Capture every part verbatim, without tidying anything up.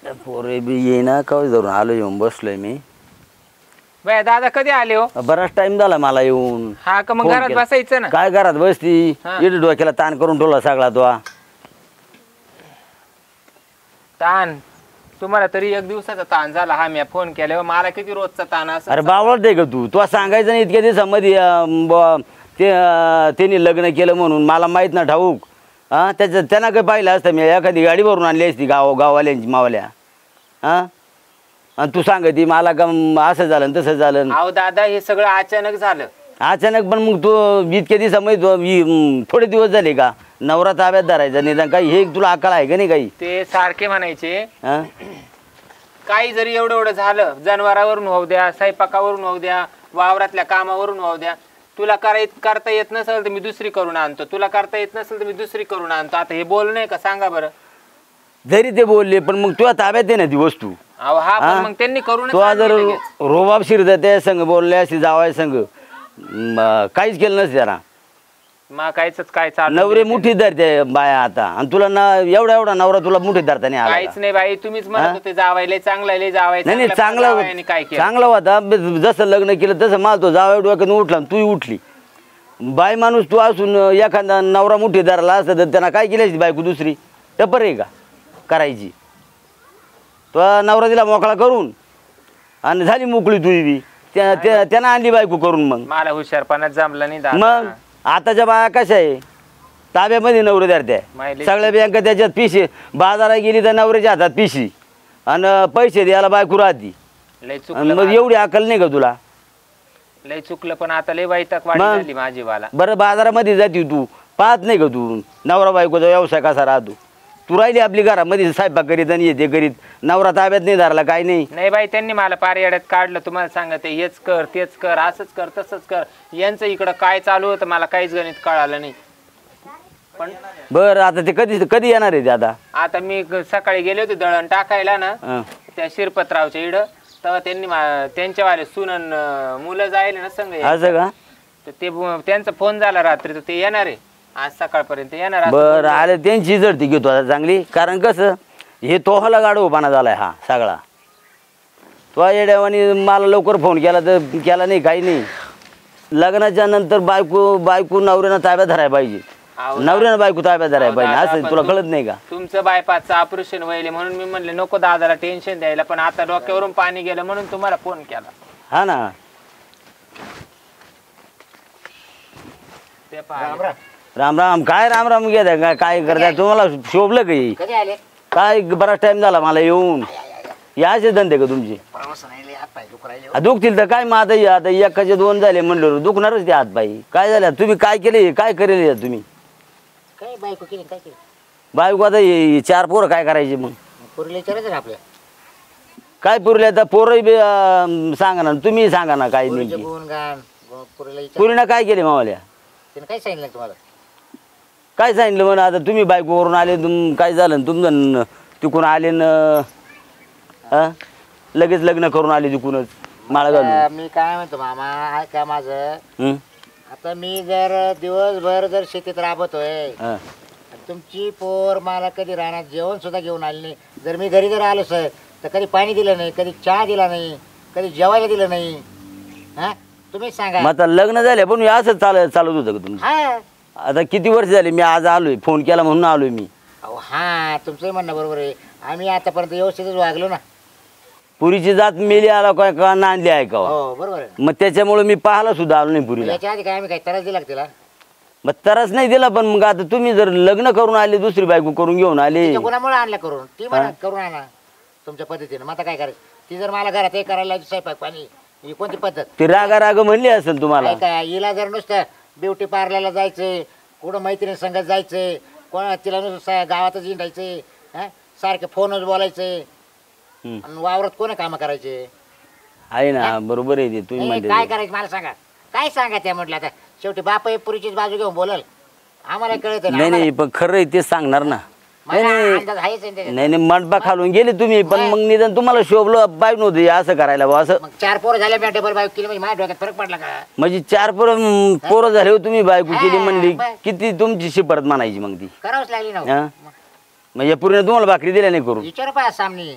पोरे बी येईना कवा धरून आलो येऊन बसलोय मी. बाय दादा कधी आले हो? बराच टाइम झाला मला येऊन. हा का मग फोन घरात केला. बसायचं ना. काय घरात बसती हा. इकडे डोक्याला ताण करून ठेवला सगळा तो. ताण तुम्हाला तरी एक दिवसाचा ताण झाला. हा मी फोन केल्यावर मला किती रोजचा ताण असं. अरे बावळ दे ग तू तुला सांगायचं नाही इतक्या दिवसामध्ये अं, ब- ते अं, त्यांनी लग्न केलं म्हणून मला माहीत ना ठाऊक. हां त्याचं त्यांना काही पाहिलं असतं मी एखादी गाडी भरून आणली असती गाव गाववाल्यांची मावल्या. हां आणि तू सांगती मला का म, असं झालं न तसं झालं. अहो दादा हे सगळं अचानक झालं. अचानक पण मग तू इतक्या दिवसामध्ये तू इ- म, थोडे दिवस झाले का नवरा ताब्यात धरायचा निदान काही हे तुला अक्कल आहे का नाही काही. ते सारखे म्हणायचे हां काही जरी एवढं एवढं झालं जनावरावरून होऊ द्या, स्वयंपाकावरून होऊ द्या, वावरातल्या कामावरून होऊ द्या, तुला कराय करता येत नसेल तर मी दुसरी करून आणतो, तुला करता येत नसेल तर मी दुसरी करून आणतो. आता हे बोलणं आहे का सांगा बरं. जरी ते बोलले पण मग तुला ताब्यात आहे ना ती वस्तू. अहो हा पण हा? मग त्यांनी करून तो जर रोबाब शिरत त्या संघ बोलले असे जावाय संघ म, काहीच केलं नसते त्याला. मग काहीच काय चालू नवरे मुठी धरते बाया आता आणि तुला ना एवढा एवढा नवरा तुला मुठीत धरता नाही आला काहीच का? नाही बाई तुम्हीच म्हणत हा? होते जावायला चांगला लय जावाय नाही नाही चांगला काय केलं. चांगला होता ब- जसं लग्न केलं तसं मला तो जावाय डोक्यातून उठला तूही उठली. बाई माणूस तू असून एखादा नवरा मुठी धरला असता तर त्यांना काय केली असती बायको दुसरी टपर आहे का करायची. तो नवरा दिला मोकळा करून आणि झाली मोकळी तुझी बी त्या त्या- त्यानं आणली बायको करून. मग मला हुशारपणात जमला नाही दादा. मग आताच्या बाया कशा आहे ताब्यामध्ये नवरे धरत्या माहिती- सगळ्या बँका त्याच्यात पिशी बाजारात गेली तर नवऱ्याच्या हातात पिशी आणि पैसे द्यायला बायको राहती. लय आणि चुकलं मग माझं. एवढी अक्कल नाही का तुला. लय चुकलं पण आता लय वैताग वाढी मग? झाली माझी वाला. बरं बाजारामध्ये जाती तू पाहत नाही का तू नवरा बायकोचा व्यवसाय कसा राहतो. तू राहिली आपली घरामध्ये स्वयंपाक करीत आणि येते करीत नवरा ताब्यात नाही धरला काय नाही. नाही बाई त्यांनी मला पार येड्यात काढलं. तुम्हाला सांगते हेच कर तेच कर असंच कर तसंच कर. यांचं इकडं काय चालू होतं मला काहीच गणित कळालं नाही. पण बरं आता ते कधी कधी येणार आहे ते आता. आता मी ग- सकाळी गेले होते दळण टाकायला ना हं. त्या शिरपतरावच्या इडं तेव्हा त्यांनी मा- त्यांच्यावाले सुनन अं, मुलं जायले ना संग असं का. तर ते ब- त्यांचा फोन झाला रात्री तर ते येणार आहे आज सकाळपर्यंत येणार असं बरं बोलले. आले त्यांची जडती घेतो आता चांगली कारण कसं हे तोहाला गाडोपाना झालाय हा सगळा. तो येड्यावानी मला लवकर फोन केला तर केला नाही काही नाही. लग्नाच्या नंतर बायको बायको नवऱ्यानं ताब्यात धरायला पाहिजे. अहो, नवऱ्यानं बायको ताब्यात धरायला अहो, पाहिजे दादा, असं पण तुला तुम- कळत नाही का. तुमचं बायपासचं ऑपरेशन व्हायले म्हणून मी म्हणले नको दादाला टेन्शन द्यायला पण आता डोक्यावरून पाणी गेलं म्हणून तुम्हाला फोन केला. हा ना. ते पहा. राम राम काय राम राम घेता काय काय करताय तुम्हाला शोभलं काही कधी आले काय बराच टाइम झाला मला येऊन. याचे धंदे का तुमचे प्रवास नाही हात पाय दुखू राहिले. आ, दुखतील तर काय मग आता हे आता एकाचे दोन झाले म्हणलं दुखणारच ते हात पायी. काय झालं तुम्ही काय केले काय करेल तुम्ही काय बायको केली काय केली बायको आता हे- हे चार पोरं काय करायचे मग पुरीला विचारायचं ना आपल्या काय पुरले आता पोरं बी अं, सांगा ना तुम्ही सांगा ना काय पुरीचे नेमकी गुणगान गो- पुरीला विचार पुरीनं काय केले मावाल्या तिने काय सांगितलं तुम्हाला काय सांगितलं म्हणा आता तुम्ही बायकोवरून आले तुम काय झालं न तुमचं न- तिकून आले न हा? लगेच लग्न करून आले तिकूनच माळा आता घालून. मी काय म्हणतो मामा ऐका माझं हं? आता मी जर दिवसभर जर शेतीत राबतोय हा. तुमची पोर मला कधी राहणार जेवण सुद्धा घेऊन आली नाही. जर मी घरी जर आलो सर तर कधी पाणी दिलं नाही, कधी चहा दिला नाही, कधी जेवायला दिलं नाही. हा तुम्हीच सांगा. मग आता लग्न झाले पण हे असंच चाल चालत होतं का तुमचं. हा आता किती वर्ष झाले मी आज आलोय फोन केला म्हणून आलोय मी. अहो हा तुमचंही म्हणणं बरोबर आहे. आम्ही आतापर्यंत व्यवस्थितच वागलो ना. पुरीची जात मेली आला काय का नांदली आहे का हो बरोबर आहे. मग त्याच्यामुळे मी पाहायला सुद्धा आलो नाही पुरीला. याच्या आधी काय आम्ही काय त्रास दिला का तिला मग तरच नाही दिला पण मग आता तुम्ही जर लग्न करून आले दुसरी बायको करून घेऊन आले तिच्या गुणामुळे आणलं करून ती म्हणा करून आणा तुमच्या पद्धतीने. मग आता काय करायचं ती जर मला घरात हे करायला लावली स्वयंपाक पाणी ही कोणती पद्धत ती रागा राग म्हणली असेल तुम्हाला. काय काय हिला जर नुसतं ब्युटी पार्लरला जायचंय कुठं मैत्रिणी संगत जायचंय कोणा तिला नुसतं गावातच हिंडायचंय हा सारखे फोनच बोलायचंय हं. आणि वावरात कोण कामं करायचे आहे ना बरोबर आहे ते तुम्ही नाही, म्हणते काय ते. करायचं मला सांगा काय सांगा त्या म्हटलं आता शेवटी बाप हे पुरीचीच बाजू घेऊन बोलल आम्हाला कळत नाही नाही पण खरं आहे तेच सांगणार ना. नाही नाही अंदाज आहेच आहे त्याच्यात. नाही नाही मंडपा खालून गेले तुम्ही पण मग निदान तुम्हाला शोभलं पाहिजे नव्हतं हे असं करायला बुवा असं. मग चार पोरं झाले मी डबल बाईक केली म्हणजे माझ्या डोक्यात फरक पडला का म्हणजे चार पोरं पोरं झाले हो तुम्ही बायको केली हा, म्हणली बस. किती तुमची शिपरत म्हणायची मग ती. करावंच लागली ना हो. हा म्हणजे पूर्ण तुम्हाला भाकरी दिल्या नाही करून. विचार पाय सामने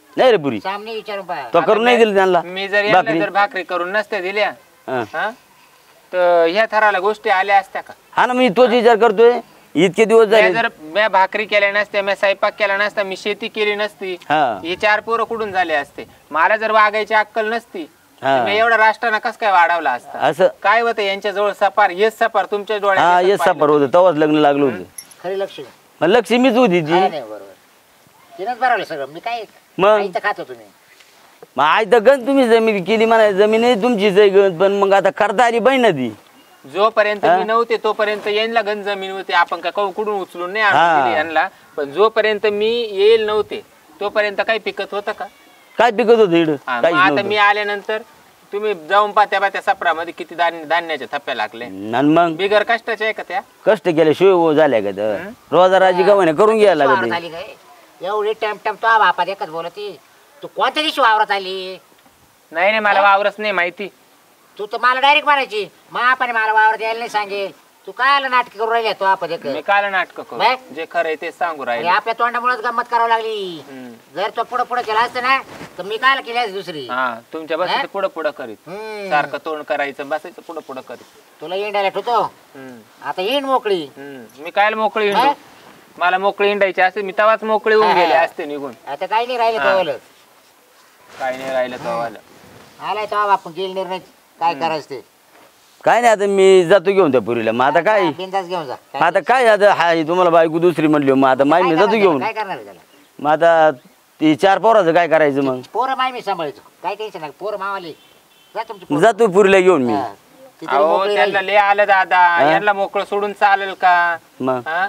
नाही रे पुरी सामने विचारून पहा. तो करून नाही दिलं त्यांना मी जर यांना भाकरी जर भाकरी करून नसत्या दिल्या हा. हा तर ह्या थराला गोष्टी आल्या असत्या का? हा ना मी तोच विचार करतोय इतके दिवस म्या झाले जर म्या भाकरी केल्या नसत्या, म्या स्वयंपाक केला नसता, मी शेती केली नसती, हा हे चार पोरं कुठून झाले असते? मला जर वागायची अक्कल नसती हा. तर मी एवढा राष्ट्रानं कस काय वाढवला असता? असं काय होतं यांच्या जवळ सपार हेच सपार तुमच्या हा डोळ्यात येस सापर होतं तेव्हाच लग्न लागलं होतं खरी लक्ष मग लक्ष्मीच होती ती नाही नाही, बरोबर तिनंच भरवलं सगळं. मी काय मग आईचं खातो तुम्ही. मग आज तर गण तुम्ही जमीन केली म्हणा जमीन आहे तुमचीच आहे गण पण मग आता करता आली बाई ना ती जोपर्यंत हा? मी नव्हते तोपर्यंत यांना गंज जमीन होती, आपण काय कौ- कुठून उचलून नाही हा. आणून दिली यांना. पण जोपर्यंत मी येईल नव्हते तोपर्यंत काही पिकत होतं का? काय पिकत होतं इकडं हा, मग काहीच आता नव्हतं मी आल्यानंतर तुम्ही जाऊन पाहत्या पाहत्या सपरामध्ये किती धान्य धान्याच्या थप्प्या लागले. आणि मग बिगर कष्टाच्या आहे का त्या? कष्ट केले शिव झाल्या का तर रोजाराची गव्हाणे करून घ्यायला वावरात लागत आली काय एवढी टाइम टाइम तो बापात एकच बोलती. तू कोणत्या दिवशी वावरात आली? नाही नाही मला वावरच नाही माहिती. तू तर मला डायरेक्ट म्हणायची मग आपण मला वावरात यायला नाही सांगेल. तू काय नाटक करून राहिल्या तो आपण एक मी काल नाटक करू बाय. जे खरंय ते सांगू अरे राहिले. आपल्या तोंडामुळेच गंमत करावं लागली. हम्म. जर तो पुढे पुढे केला असतं ना तर मी काय केली असती दुसरी. हा तुमच्या बस पुढं पुढं करीत हम्म. सारखं तोंड करायचं बसायचं पुढं पुढं करीत. तुला इंडायला ठेवतो हम्म. आता येईन मोकळी. हम्म. मी काय मोकळी हा? हिंडू? मला मोकळी हिंडायची असते मी तेव्हाच मोकळी होऊन हा. गेले असते निघून. आता काही नाही राहिलं हा. तो काय नाही राहिलं तवाला. आलाय तो आपण गेल निर्णय काय करायचं ते काय नाही आता मी जातो घेऊन त्या पुरीला मग आता काय बिंदास घेऊन जा. काय आता काय आता हाय तुम्हाला बायको दुसरी म्हणली मग आता माय मी जातो करणार घेऊन त्याला? काय करणार आहे त्याला? मग आता ती चार पोराचं काय करायचं मग पोरं माय मी सांभाळायचो काय टेन्शन नाही. पोरं मावाले जा तुमची पोरं. जातो पुरीला घेऊन मी हा. ती तरी अहो मोकळी त्यांना राहिली. लय आलं दादा हा? यांना मोकळं सोडून चालेल का? मग हा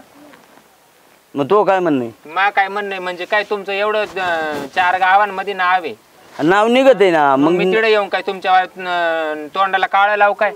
मग तो काय म्हणणे मा काय म्हणणं आहे, म्हणजे काय तुमचं एवढं अं, चार गावांमध्ये नाव आहे नाव निघत आहे ना मग मग मी तिकडे येऊन काय तुमच्या अं, तोंडाला काळं लावू काय?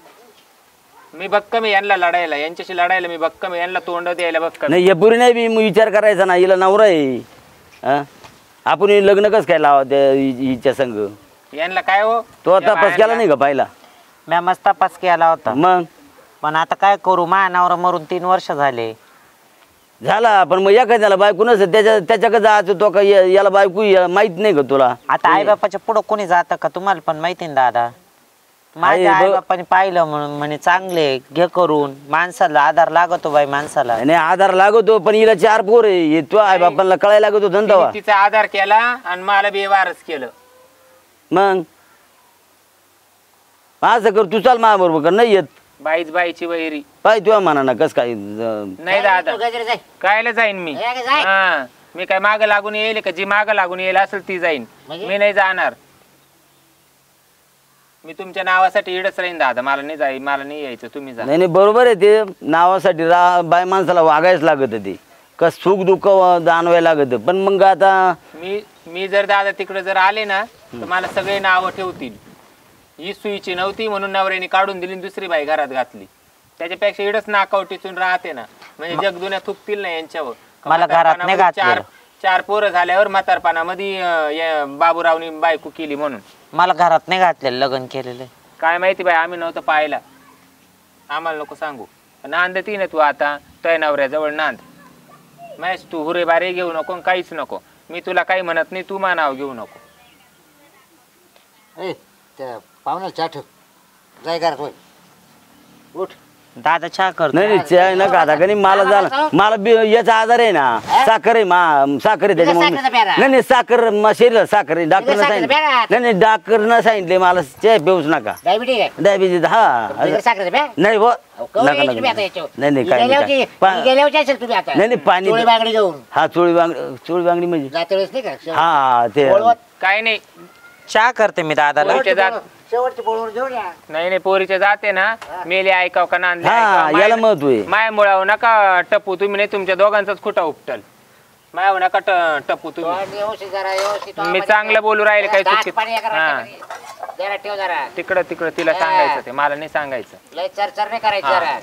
मी भक्कम आहे यांना लढायला, यांच्याशी लढायला मी भक्कम आहे, यांना तोंड द्यायला भक्कम आहे. नाही या पुरी नाही बी मग विचार करायचा ना हिला नवरा आहे हा? आपण हे लग्न कसं काय लावा त्या हि- हिच्या संग यांना काय हो तो या तपास केला बायांना- नाही का पाहिला म्या मस्त तपास केला होता मग पण आता काय करू मानावर मरून तीन वर्ष झाले. झाला पण मग एखाद्याला बायको नसेल त्याच्या त्याच्याकडे जायचं तो का या- याला बायको या- माहित नाही का तुला आता आई बापाच्या पुढं कोणी जातं का तुम्हाला पण माहिती ना दादा. माझ्या आई आई ब- बापाने पाहिलं म्हणून म्हणे चांगले घे करून माणसाला आधार लागतो बाई माणसाला. आणि आधार लागतो पण हिला चार पोर आहे हे तो आई बापाला कळायला लागत होतं ना तेव्हा. तिने तिचा आधार केला आणि मला बेवारच केलं. मग असं कर तू चाल माझ्या बरोबर कर नाही येत बाईच बाईची वैरी पाय तुझ्या मनानं कस काय ज- नाही दादा तू गजरे जाय. कायला जाईन मी ए, गे जाय. हा मी काय माग लागून येईल का? जी माग लागून येईल असेल ती जाईन, म्हणजे? मी नाही जाणार. मी तुमच्या नावासाठी इडच राहीन दादा, मला नाही जाई मला नाही यायचं, तुम्ही जा. नाही नाही बरोबर आहे ते नावासाठी रा बाय माणसाला वागायच लागत ते कस सुख दुःख जाणवायला लागत पण मग आता मी मी जर दादा तिकडे जर आले ना तर मला सगळे नावं ठेवतील. ही सुईची नव्हती म्हणून नवऱ्याने काढून दिली आणि दुसरी बाई घरात घातली. त्याच्यापेक्षा इडच नाकाव टिचून राहते ना, म्हणजे जगदुन्या थुकतील ना यांच्यावर. मला घरात नाही म्हातारपणामध्ये घातलेलं. चार चार पोरं झाल्यावर म्हातारपणामध्ये अं, या बाबूरावनी बायको केली म्हणून. मला घरात नाही घातलेलं लग्न केलेलं. काय माहिती बाई आम्ही नव्हतं पाहायला, आम्हाला नको सांगू. नांद ती ना तू आता तय नवऱ्याजवळ नांद. मॅच तू हुरे बारे घेऊ नको आणि काहीच नको. मी तुला काही म्हणत नाही, तू मा नाव घेऊ नको. ए त्या पाहुण्याला चहा ठेव जाय घरात होय उठ. दादा चहा करतो. नाही नाही चहा नका आता का मला झाला मला बी- याचा आजार आहे ना साखर आहे मा साखर आहे त्याच्यामुळे साखरेचा प्यारा. नाही नाही साखर म- शरीरात साखर आहे डॉक्टरनं साखरेचा सांगितलं प्यारा. नाही नाही डॉक्टरनं सांगितले मला चहा पिऊच नका डायबिटीज आहे डायबिटीज हा बिगर साखरेचा प्या. नाही हो अहो, कवर नका यायची तुम्ही आता नका याच्यावर. नाही नाही ही काय गेल्यावर नाही ती- काय. ही पा- गेल्यावर जायचं तुम्ही आता नाही नाही पाणी चोळी बांगडी घेऊन हा चोळी बांगडी चोळी बांगडी म्हणजे जाते वेळेस नाही का हा ते पोळवत. काय नाही चहा करते मी दादाला. पोळीच्या जात शेवटची पोळवर घेऊन या. नाही नाही पोरीच्या जाते ना मेले ऐकाव का नांदले हा, ऐकाव. याला माय- महत्व आहे. माय मुळाव नका टपू तुम्ही, नाही तुमच्या दोघांचाच खुटा उपटल. मायाव नका ट- टपू तुम्ही. तोंड व्यवस्थित जरा व्यवस्थित मी आवाज चांगलं येतो. बोलू राहिले काही दात चुकीत. पाणी एका हा. रस्त्यामध्ये. जरा ठेव जरा तिकडं तिकडं तिला हा. सांगायचं ते, मला नाही सांगायचं. लय चरचर नाही करायचं हा. जरा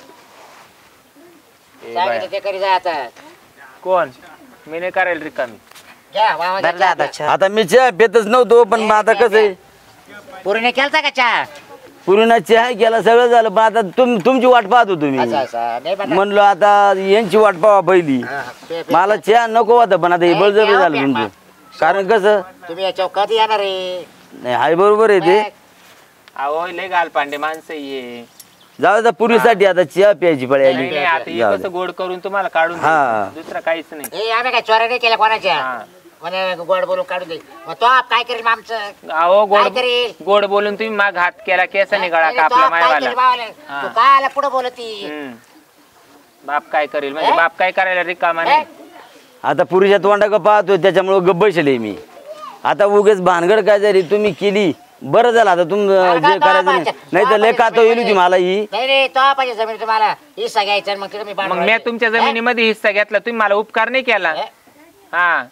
ए सांगितलं बाया. ते करी जा आता कोण? मी नाही करायला रिकामी. घ्या वावा धर दादा चहा. आता मी चहा पितच नव्हतो पण मग आता कसं आहे पुरीने केलता का चहा पूर्ण चहा केला सगळं झालं पण आता तुम तुमची वाट पाहतो तुम्ही असं असं नाही बघा. म्हणलो आता यांची वाट पाहा पहिली हा, पे- पे- मला चहा नको होता पण आता हे नाही, बळजबरी प्या, झालं प्या, तुमचं कारण कसं तुम्ही याच्यावर कधी येणार आहे नाही हाय बरोबर आहे ते अहो लय गाल पांडे माणसं ये जाऊ द्या पुरीसाठी आता चहा प्यायची पळी नाही आली नाही, आता हे जाऊ कसं गोड करून तुम्हाला काढून हा. देईल. दुसरं काहीच नाही हे आम्ही काय चोऱ्या नाही केल्या कोणाच्या हा. म्हणे गोड बोलून काढून दे मग तो आप काय करेल मग आमचं अहो गोड काय करेल? गोड बोलून तुम्ही माग हात केला केसाने गळा नाही, तो कापला आप काय मायवाला करेल बावाला? हा. तू काय आला पुढे बोलती हम्म. बाप काय करेल म्हणजे हे? बाप काय करायला रिकामा नाही आता पुरीच्या तोंडा का पाहतोय त्याच्यामुळे गप्प बसले मी आता उगेच भानगड काय झाली तुम्ही केली बरं झालं आता तुम जे करायचं नाही नाही तर लय कातो येईल होती मला ही नाही रे तो पाहिजे जमीन तुम्हाला हिस्सा घ्यायचा मग तिथे मी मग भांडवल मी द्यायचं. तुमच्या हे? जमिनीमध्ये हिस्सा घेतला तुम्ही मला उपकार नाही केला हे? हा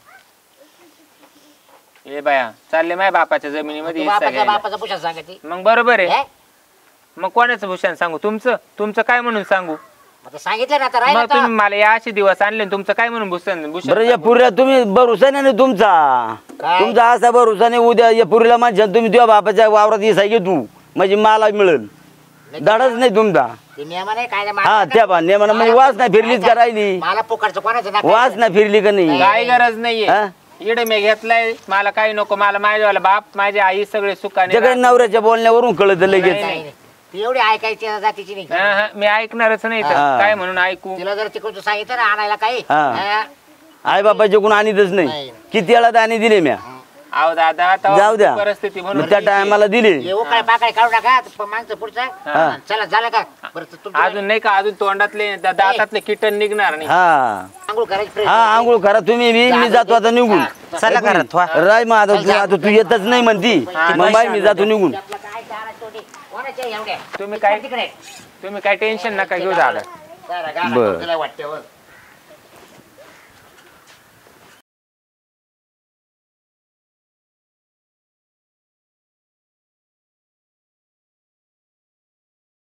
ए बाया चालले माझ्या बापाच्या जमिनीमध्ये तू हिस्सा बापाचा घ्यायला बापाचा पुषा सांगते मग बरोबर आहे हे? मग कोणाचं भूषण सांगू तुमचं तुमचं काय म्हणून सांगू आता सांगितलं ना आता राहिलं मग तर. तुम्ही मला या असे दिवस आणले आणि तुमचं काय म्हणून भूषण भूषण बरं या सांगू? पुरीला तुम्ही भरोसा नाही ना तुमचा काय? तुमचा असा भरोसा नाही उद्या या पुरीला माझ्या तुम्ही तुझ्या बापाच्या वावरात हिस्सा घे तू म्हणजे मला मिळेल दाडच नाही तुमचा ते नियमाने काय हा त्या बा नेमानं म्हणजे वास नाही फिरलीच का राहिली मला पुकारचं कोणाचं नाक वास नाही फिरली का नाही काय गरज नाहीये हा? इकडे मी घेतलाय मला काही नको मला माझ्यावाला बाप माझी आई सगळे सुखाने जगात नवऱ्याच्या बोलण्यावरून कळत लगेच नाही, नाही, नाही. ती एवढी ऐकायची जातीची नाही हा, हा, मी ऐकणारच नाही तर हा. काय म्हणून ऐकू तिला जर तिकडचं सांगितलं ना आणायला काही हा. हा. आई बापाच्या कोण आणतच नाही नाही. किती वेळा दाणे दिले म्या अहो दादा तेव्हा जाऊ द्या परिस्थिती म्हणून मग त्या टायमाला दिले येऊ काय पाकाय काढू नका प- मागचं पुढचं हा. चला झालं का बरं तर तुमचं अजून नाही का अजून तोंडातले दा- दातातले किटन निघणार नाही हा आंघोळ करायची फ्रेश. हा आंघोळ करा तुम्ही मी मी जातो आता निघून चला घरात वा. राय मग आता तू आता तू येतच नाही म्हणती मग बाई मी जातो निघून आपलं काय दारात तोंडी. कोणाच्या एवढ्या तुम्ही काय तिकडे तुम्ही काय टेन्शन नका घेऊ दादा जरा गाणं बरं. तुला वाटतं बरं.